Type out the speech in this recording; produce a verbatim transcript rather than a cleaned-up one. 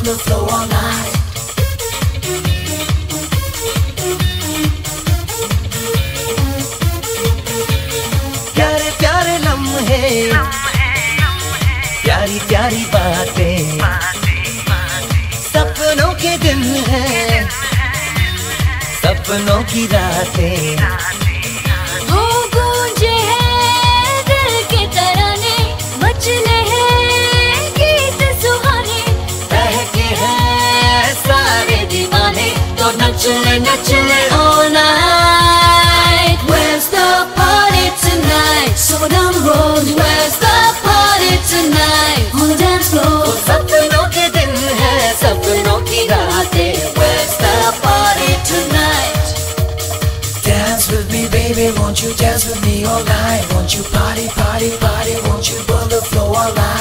the floor all night. प्यारे प्यारे लम्हे, प्यारी प्यारी बातें, सपनों के दिन हैं, सपनों की रातें। वो गूंजे हैं दिल के तराने, मचले हैं गीत सुहाने, बहके हैं सारे दीवाने, तो नचले नचले all night. Where's the party tonight? So down the road. Where's the party tonight? On the dance floor. वो सपनों के दिन हैं, सपनों की रातें। Where's the party tonight? Dance with me, baby, won't you dance with me all night? Won't you party, party, party? Won't you burn the floor all night?